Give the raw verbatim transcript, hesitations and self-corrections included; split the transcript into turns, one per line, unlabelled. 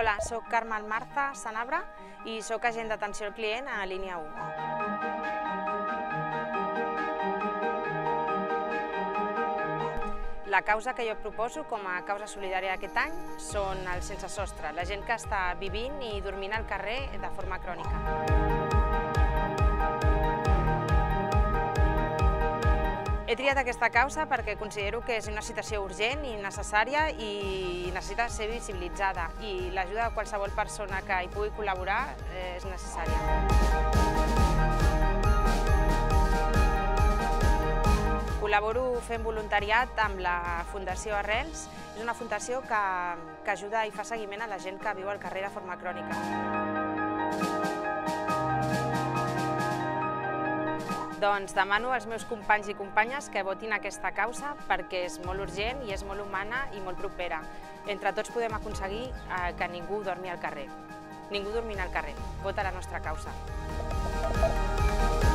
Hola, soc Carme Marza Sanabra i soc agent d'atenció al client a Línia u. La causa que jo proposo com a causa solidària aquest any són els sense sostre, la gent que està vivint i dormint al carrer de forma crònica. He triat aquesta causa perquè considero que és una situació urgent i necessària i necessita ser visibilitzada, i l'ajuda de qualsevol persona que hi pugui col·laborar és necessària. Col·laboro fent voluntariat amb la Fundació Arrels. És una fundació que, que ajuda i fa seguiment a la gent que viu al carrer de forma crònica. Doncs demano als meus companys i companyes que votin aquesta causa perquè és molt urgent i és molt humana i molt propera. Entre tots podem aconseguir que ningú dormi al carrer. Ningú dormint al carrer. Vota la nostra causa.